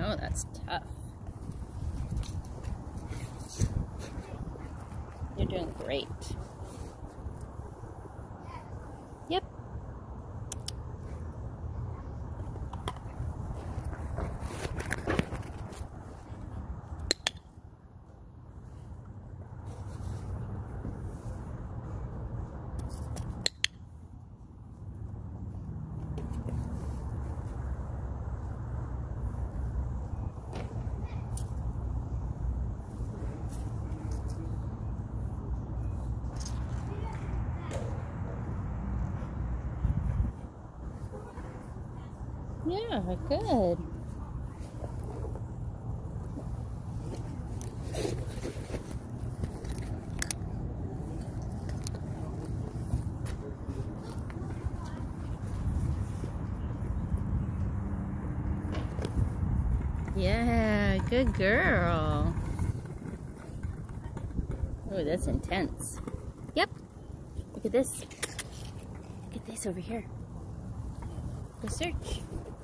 Oh, that's tough. You're doing great. Yep. Yeah, good. Yeah, good girl. Oh, that's intense. Yep. Look at this. Look at this over here. Go search.